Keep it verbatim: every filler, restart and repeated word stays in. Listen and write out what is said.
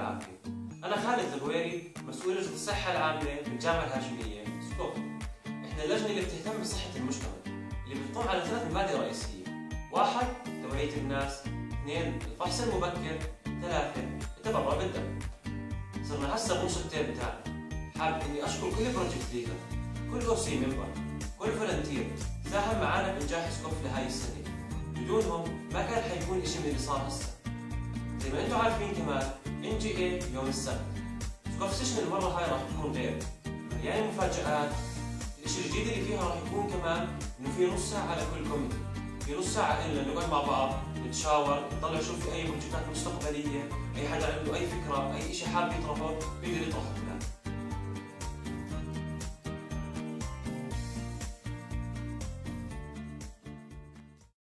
العافية. أنا خالد الغويري، مسؤول لجنة الصحة العامة بالجامعة الهاشمية سكوف. إحنا اللجنة اللي بتهتم بصحة المجتمع، اللي بتقوم على ثلاث مبادئ رئيسية: واحد، توعية الناس، اثنين، الفحص المبكر، ثلاثة، التبرع بالدم. صرنا هسه بنص التير بتاعنا. حابب إني أشكر كل بروجكت ليدر، كل أو سي ممبر، كل فولنتير ساهم معنا بإنجاح سكوف لهاي السنة. بدونهم ما كان حيكون إشي من اللي صار هسه. زي ما انتم عارفين كمان إن جي إيه يوم السبت. سكوف سيشن المرة هاي راح تكون غير، يعني مفاجآت. الشيء الجديد اللي فيها راح يكون كمان إنه في نص ساعة على كل كوميتي، في نص ساعة إلنا نقعد مع بعض نتشاور، نطلع نشوف في أي بروجكتات مستقبلية، أي حدا عنده أي فكرة، أي شيء حاب يطرحه بيقدر يطرحه كمان.